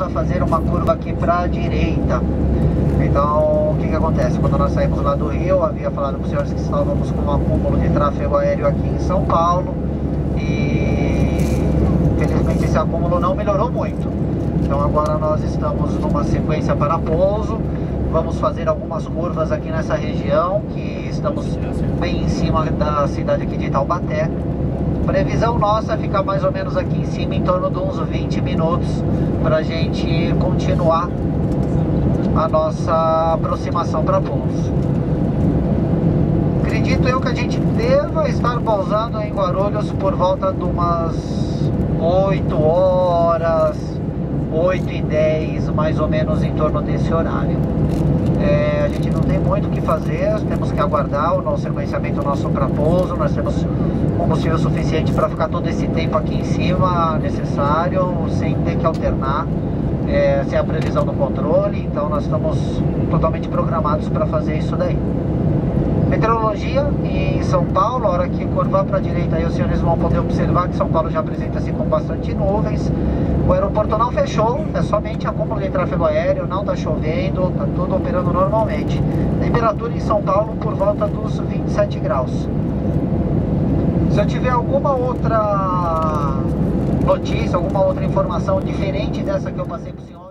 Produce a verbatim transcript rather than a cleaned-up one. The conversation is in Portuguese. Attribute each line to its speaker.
Speaker 1: a fazer uma curva aqui para a direita. Então, o que que acontece? Quando nós saímos lá do Rio, eu havia falado para os senhores que estávamos com um acúmulo de tráfego aéreo aqui em São Paulo e, infelizmente, esse acúmulo não melhorou muito. Então, agora nós estamos numa sequência para pouso. Vamos fazer algumas curvas aqui nessa região, que estamos bem em cima da cidade aqui de Taubaté. Previsão nossa é ficar mais ou menos aqui em cima em torno de uns vinte minutos para a gente continuar a nossa aproximação para pouso. Acredito eu que a gente deva estar pousando em Guarulhos por volta de umas oito horas, oito e dez, mais ou menos em torno desse horário. É, a gente não tem muito o que fazer, temos que aguardar o nosso sequenciamento nosso para pouso. Nós temos combustível suficiente para ficar todo esse tempo aqui em cima necessário, sem ter que alternar, é, sem a previsão do controle. Então nós estamos totalmente programados para fazer isso daí. Meteorologia em São Paulo, a hora que curvar para a direita aí os senhores vão poder observar que São Paulo já apresenta-se com bastante nuvens. O aeroporto não fechou, é somente acúmulo de tráfego aéreo, não está chovendo, está tudo operando normalmente. Temperatura em São Paulo por volta dos vinte e sete graus. Se eu tiver alguma outra notícia, alguma outra informação diferente dessa que eu passei para o senhor...